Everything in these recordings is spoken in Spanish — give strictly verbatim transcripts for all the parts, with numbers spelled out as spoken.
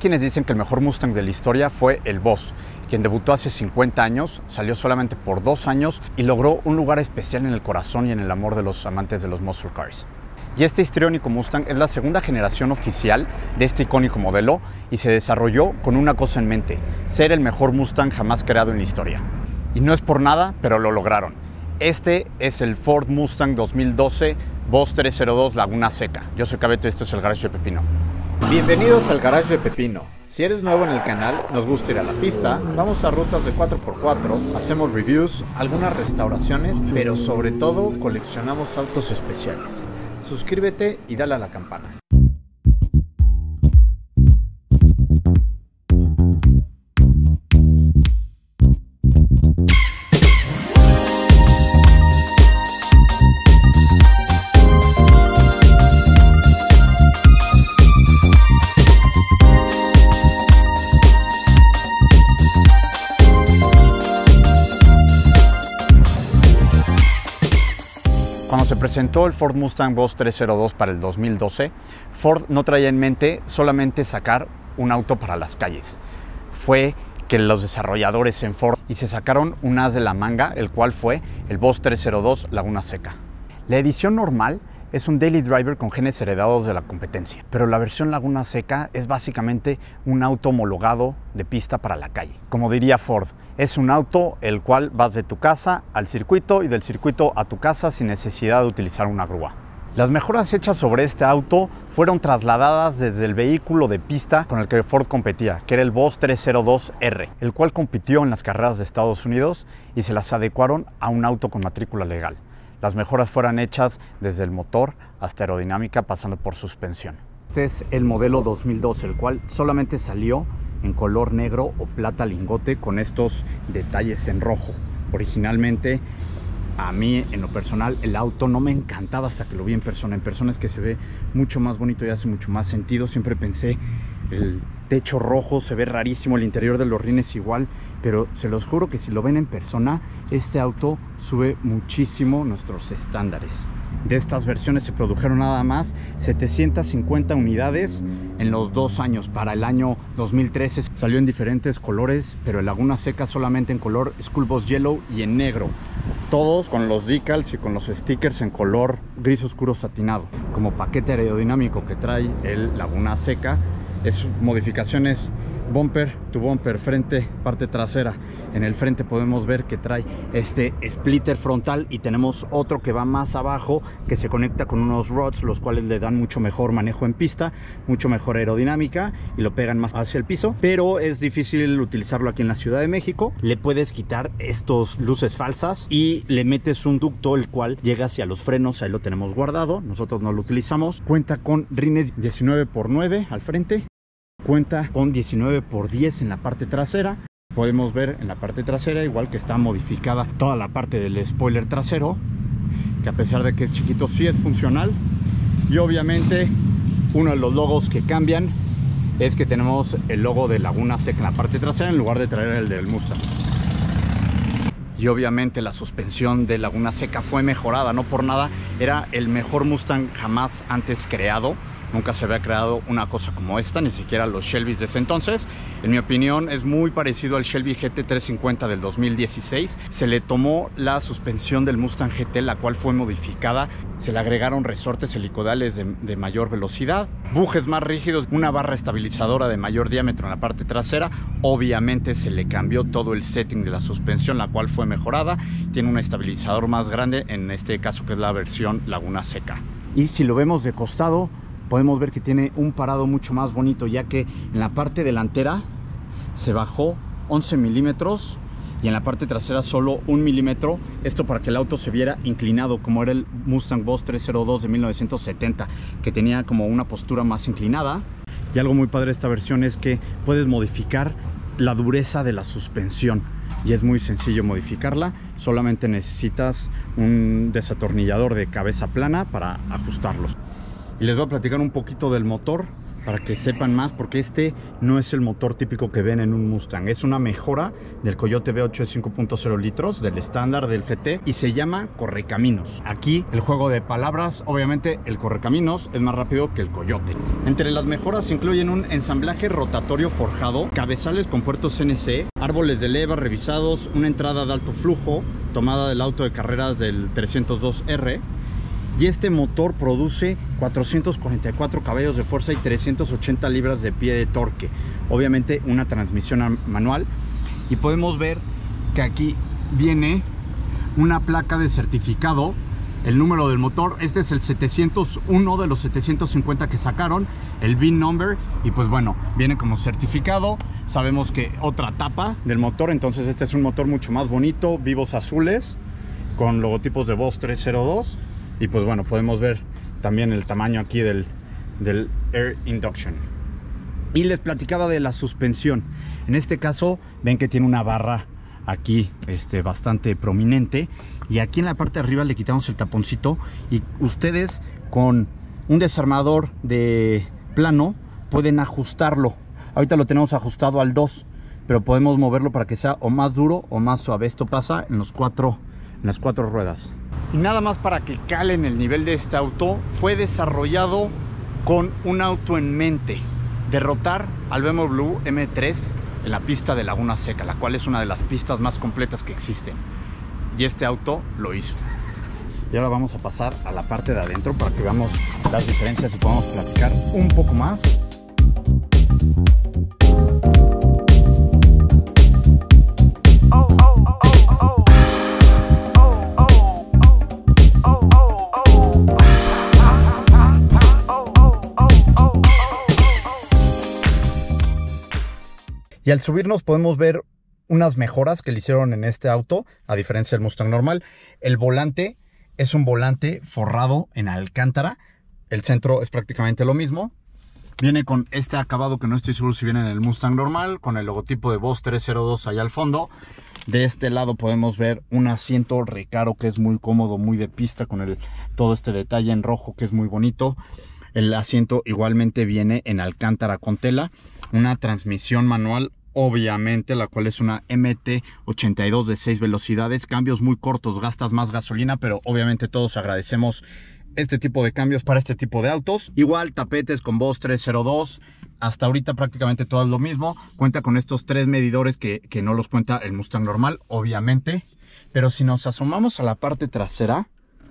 quienes dicen que el mejor Mustang de la historia fue el Boss, quien debutó hace cincuenta años, salió solamente por dos años y logró un lugar especial en el corazón y en el amor de los amantes de los muscle cars. Y este histriónico Mustang es la segunda generación oficial de este icónico modelo y se desarrolló con una cosa en mente: ser el mejor Mustang jamás creado en la historia. Y no es por nada, pero lo lograron. Este es el Ford Mustang dos mil doce Boss trescientos dos Laguna Seca. Yo soy Cabeto y esto es el Garage de Pepino. Bienvenidos al Garage de Pepino. Si eres nuevo en el canal, nos gusta ir a la pista, vamos a rutas de cuatro por cuatro, hacemos reviews, algunas restauraciones, pero sobre todo coleccionamos autos especiales. Suscríbete y dale a la campana. Cuando se presentó el Ford Mustang Boss trescientos dos para el dos mil doce, Ford no traía en mente solamente sacar un auto para las calles. Fue que los desarrolladores en Ford y se sacaron un as de la manga, el cual fue el Boss trescientos dos Laguna Seca. La edición normal es un daily driver con genes heredados de la competencia, pero la versión Laguna Seca es básicamente un auto homologado de pista para la calle. Como diría Ford, es un auto el cual vas de tu casa al circuito y del circuito a tu casa sin necesidad de utilizar una grúa. Las mejoras hechas sobre este auto fueron trasladadas desde el vehículo de pista con el que Ford competía, que era el Boss trescientos dos R, el cual compitió en las carreras de Estados Unidos y se las adecuaron a un auto con matrícula legal. Las mejoras fueron hechas desde el motor hasta aerodinámica, pasando por suspensión. Este es el modelo dos mil doce, el cual solamente salió en color negro o plata lingote con estos detalles en rojo. Originalmente, a mí en lo personal, el auto no me encantaba hasta que lo vi en persona. En persona es que se ve mucho más bonito y hace mucho más sentido. Siempre pensé, el techo rojo se ve rarísimo, el interior de los rines igual, pero se los juro que si lo ven en persona, este auto sube muchísimo nuestros estándares. De estas versiones se produjeron nada más setecientas cincuenta unidades en los dos años. Para el año dos mil trece salió en diferentes colores, pero el Laguna Seca solamente en color School Bus Yellow y en negro. Todos con los decals y con los stickers en color gris oscuro satinado. Como paquete aerodinámico que trae el Laguna Seca, es modificaciones bumper to bumper, frente, parte trasera. En el frente podemos ver que trae este splitter frontal y tenemos otro que va más abajo que se conecta con unos rods, los cuales le dan mucho mejor manejo en pista, mucho mejor aerodinámica y lo pegan más hacia el piso, pero es difícil utilizarlo aquí en la Ciudad de México. Le puedes quitar estos luces falsas y le metes un ducto el cual llega hacia los frenos. Ahí lo tenemos guardado, nosotros no lo utilizamos. Cuenta con rines diecinueve por nueve al frente. Cuenta con diecinueve por diez en la parte trasera. Podemos ver en la parte trasera igual que está modificada toda la parte del spoiler trasero, que a pesar de que es chiquito sí es funcional. Y obviamente uno de los logos que cambian es que tenemos el logo de Laguna Seca en la parte trasera en lugar de traer el del Mustang. Y obviamente la suspensión de Laguna Seca fue mejorada, no por nada era el mejor Mustang jamás antes creado. Nunca se había creado una cosa como esta, ni siquiera los Shelbys de ese entonces. En mi opinión es muy parecido al Shelby G T trescientos cincuenta del dos mil dieciséis. Se le tomó la suspensión del Mustang G T, la cual fue modificada. Se le agregaron resortes helicoidales de, de mayor velocidad, bujes más rígidos, una barra estabilizadora de mayor diámetro en la parte trasera. Obviamente se le cambió todo el setting de la suspensión, la cual fue mejorada. Tiene un estabilizador más grande, en este caso que es la versión Laguna Seca. Y si lo vemos de costado, podemos ver que tiene un parado mucho más bonito, ya que en la parte delantera se bajó once milímetros y en la parte trasera solo un milímetro. Esto para que el auto se viera inclinado, como era el Mustang Boss trescientos dos de mil novecientos setenta, que tenía como una postura más inclinada. Y algo muy padre de esta versión es que puedes modificar la dureza de la suspensión y es muy sencillo modificarla. Solamente necesitas un desatornillador de cabeza plana para ajustarlos. Y les voy a platicar un poquito del motor. para que sepan más, porque este no es el motor típico que ven en un Mustang. Es una mejora del Coyote V ocho de cinco punto cero litros, del estándar del G T, y se llama Correcaminos. Aquí el juego de palabras, obviamente el Correcaminos es más rápido que el Coyote. Entre las mejoras se incluyen un ensamblaje rotatorio forjado, cabezales con puertos C N C, árboles de leva revisados, una entrada de alto flujo, tomada del auto de carreras del trescientos dos R. Y este motor produce cuatrocientos cuarenta y cuatro caballos de fuerza y trescientas ochenta libras de pie de torque. Obviamente una transmisión manual. Y podemos ver que aquí viene una placa de certificado, el número del motor. Este es el setecientos uno de los setecientos cincuenta que sacaron, el V I N number. Y pues bueno, viene como certificado. Sabemos que otra tapa del motor, entonces este es un motor mucho más bonito, vivos azules, con logotipos de Boss trescientos dos. Y pues bueno, podemos ver también el tamaño aquí del, del Air Induction. Y les platicaba de la suspensión. En este caso ven que tiene una barra aquí este, bastante prominente. Y aquí en la parte de arriba le quitamos el taponcito. Y ustedes con un desarmador de plano pueden ajustarlo. Ahorita lo tenemos ajustado al dos, pero podemos moverlo para que sea o más duro o más suave. Esto pasa en, los cuatro, en las cuatro ruedas. Y nada más para que calen el nivel de este auto, fue desarrollado con un auto en mente: derrotar al B M W M tres en la pista de Laguna Seca, la cual es una de las pistas más completas que existen. Y este auto lo hizo. Y ahora vamos a pasar a la parte de adentro para que veamos las diferencias y podamos platicar un poco más. Y al subirnos podemos ver unas mejoras que le hicieron en este auto, a diferencia del Mustang normal. El volante es un volante forrado en alcántara. El centro es prácticamente lo mismo. Viene con este acabado que no estoy seguro si viene en el Mustang normal, con el logotipo de Boss trescientos dos allá al fondo. De este lado podemos ver un asiento Recaro que es muy cómodo, muy de pista, con el, todo este detalle en rojo que es muy bonito. El asiento igualmente viene en alcántara con tela. Una transmisión manual, obviamente, la cual es una M T ochenta y dos de seis velocidades. Cambios muy cortos, gastas más gasolina, pero obviamente todos agradecemos este tipo de cambios para este tipo de autos. Igual tapetes con Boss trescientos dos. Hasta ahorita prácticamente todo es lo mismo. Cuenta con estos tres medidores que, que no los cuenta el Mustang normal, obviamente. Pero si nos asomamos a la parte trasera,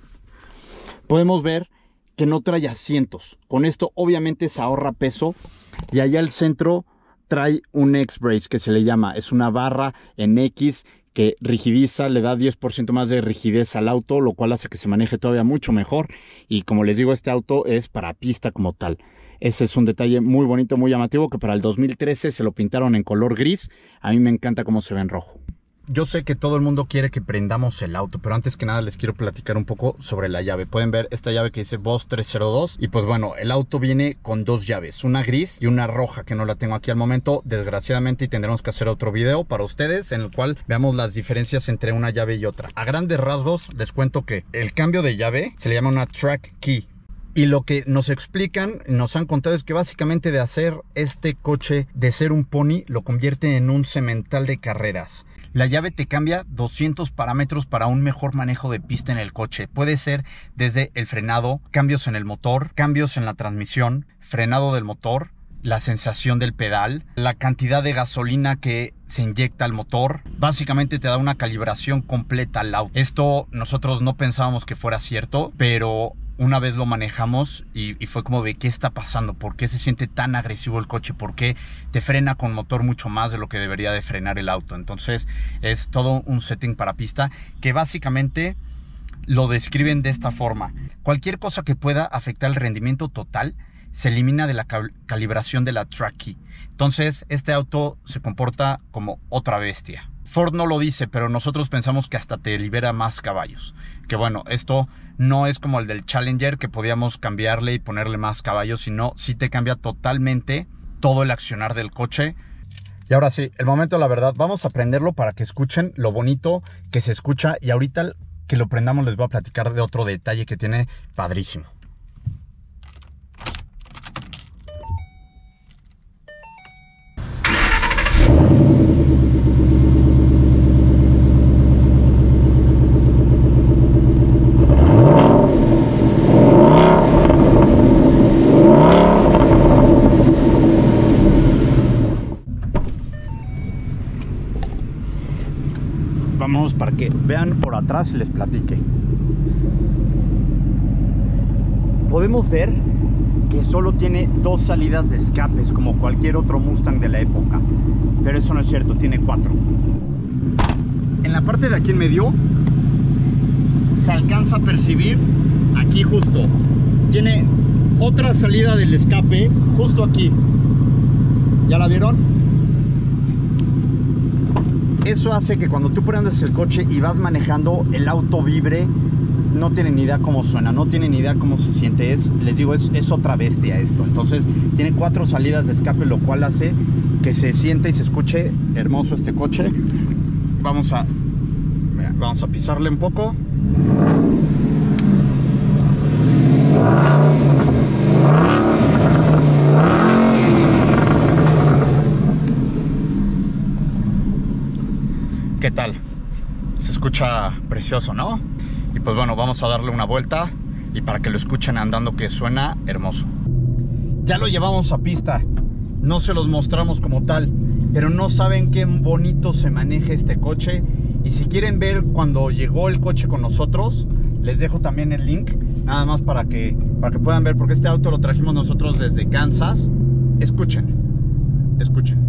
podemos ver que no trae asientos. Con esto obviamente se ahorra peso. Y allá al centro trae un X-Brace que se le llama. Es una barra en X que rigidiza, le da diez por ciento más de rigidez al auto, lo cual hace que se maneje todavía mucho mejor. Y como les digo, este auto es para pista como tal. Ese es un detalle muy bonito, muy llamativo, que para el dos mil trece se lo pintaron en color gris. A mí me encanta cómo se ve en rojo. Yo sé que todo el mundo quiere que prendamos el auto, pero antes que nada les quiero platicar un poco sobre la llave. Pueden ver esta llave que dice Boss trescientos dos. Y pues bueno, el auto viene con dos llaves, una gris y una roja, que no la tengo aquí al momento, desgraciadamente, y tendremos que hacer otro video para ustedes en el cual veamos las diferencias entre una llave y otra. A grandes rasgos les cuento que el cambio de llave se le llama una track key. Y lo que nos explican, nos han contado, es que básicamente de hacer este coche de ser un pony, lo convierte en un semental de carreras. La llave te cambia doscientos parámetros para un mejor manejo de pista en el coche. Puede ser desde el frenado, cambios en el motor, cambios en la transmisión, frenado del motor, la sensación del pedal, la cantidad de gasolina que se inyecta al motor. Básicamente te da una calibración completa al auto. Esto nosotros no pensábamos que fuera cierto, pero una vez lo manejamos y, y fue como de qué está pasando, por qué se siente tan agresivo el coche, por qué te frena con motor mucho más de lo que debería de frenar el auto. Entonces es todo un setting para pista que básicamente lo describen de esta forma: cualquier cosa que pueda afectar el rendimiento total se elimina de la cal calibración de la track key. Entonces este auto se comporta como otra bestia. Ford no lo dice, pero nosotros pensamos que hasta te libera más caballos. Que bueno, esto no es como el del Challenger, que podíamos cambiarle y ponerle más caballos, sino sí te cambia totalmente todo el accionar del coche. Y ahora sí, el momento de la verdad, vamos a prenderlo para que escuchen lo bonito que se escucha. Y ahorita que lo prendamos les voy a platicar de otro detalle que tiene padrísimo. vamos para que vean por atrás y les platique. Podemos ver que solo tiene dos salidas de escapes como cualquier otro Mustang de la época, pero eso no es cierto, tiene cuatro. En la parte de aquí en medio se alcanza a percibir aquí justo, tiene otra salida del escape justo aquí. ¿Ya la vieron? Eso hace que cuando tú prendes el coche y vas manejando, el auto vibre. No tienen ni idea cómo suena, no tienen ni idea cómo se siente. Es, les digo, es, es otra bestia esto. Entonces tiene cuatro salidas de escape, lo cual hace que se siente y se escuche hermoso este coche. Vamos a, vamos a pisarle un poco. ¿Qué tal? Se escucha precioso, ¿no? Y pues bueno, vamos a darle una vuelta y para que lo escuchen andando, que suena hermoso. Ya lo llevamos a pista, no se los mostramos como tal, pero no saben qué bonito se maneja este coche. Y si quieren ver cuando llegó el coche con nosotros, les dejo también el link, nada más para que, para que puedan ver, porque este auto lo trajimos nosotros desde Kansas. Escuchen, escuchen.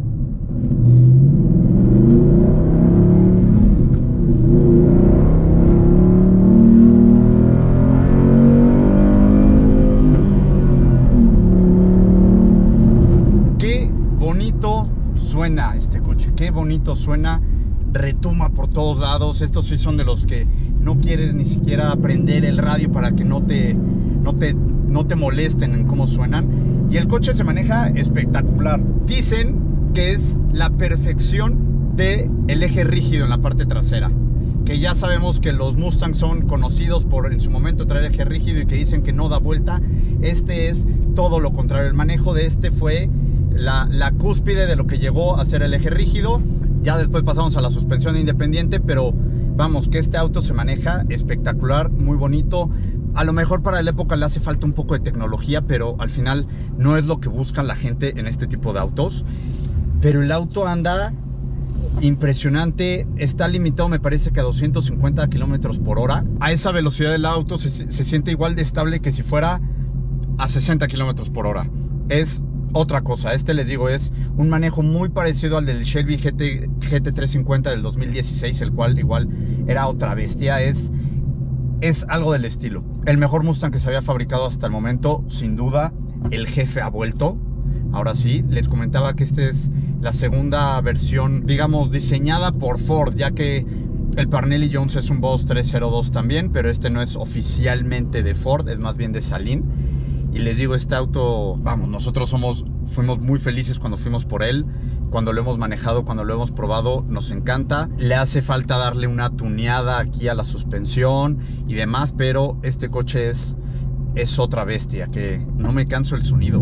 Suena este coche, qué bonito suena, retumba por todos lados. Estos sí son de los que no quieres ni siquiera aprender el radio para que no te, no te, no te molesten en cómo suenan. Y el coche se maneja espectacular. Dicen que es la perfección del eje rígido en la parte trasera, que ya sabemos que los Mustangs son conocidos por en su momento traer eje rígido y que dicen que no da vuelta. Este es todo lo contrario. El manejo de este fue La, la cúspide de lo que llegó a ser el eje rígido. Ya después pasamos a la suspensión independiente, pero vamos, que este auto se maneja espectacular, muy bonito. A lo mejor para la época le hace falta un poco de tecnología, pero al final no es lo que buscan la gente en este tipo de autos. Pero el auto anda impresionante, está limitado me parece que a doscientos cincuenta kilómetros por hora. A esa velocidad del auto se, se siente igual de estable que si fuera a sesenta kilómetros por hora. Es otra cosa. Este, les digo, es un manejo muy parecido al del Shelby G T, G T trescientos cincuenta del dos mil dieciséis, el cual igual era otra bestia. Es, es algo del estilo. El mejor Mustang que se había fabricado hasta el momento, sin duda. El jefe ha vuelto. Ahora sí, les comentaba que esta es la segunda versión, digamos, diseñada por Ford, ya que el Parnelli Jones es un Boss trescientos dos también, pero este no es oficialmente de Ford, es más bien de Saleen. Y les digo, este auto, vamos, nosotros somos, fuimos muy felices cuando fuimos por él, cuando lo hemos manejado, cuando lo hemos probado, nos encanta. Le hace falta darle una tuneada aquí a la suspensión y demás, pero este coche es, es otra bestia, que no me canso el sonido.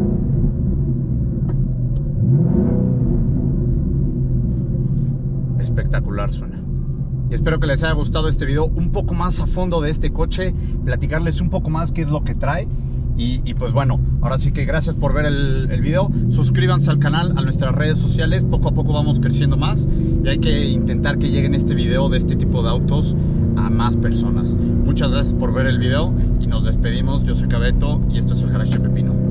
Espectacular suena. Y espero que les haya gustado este video un poco más a fondo de este coche, platicarles un poco más qué es lo que trae. Y, y pues bueno, ahora sí que gracias por ver el, el video. Suscríbanse al canal, a nuestras redes sociales. Poco a poco vamos creciendo más y hay que intentar que lleguen este video de este tipo de autos a más personas. Muchas gracias por ver el video y nos despedimos. Yo soy Cabeto y esto es el Garage de Pepino.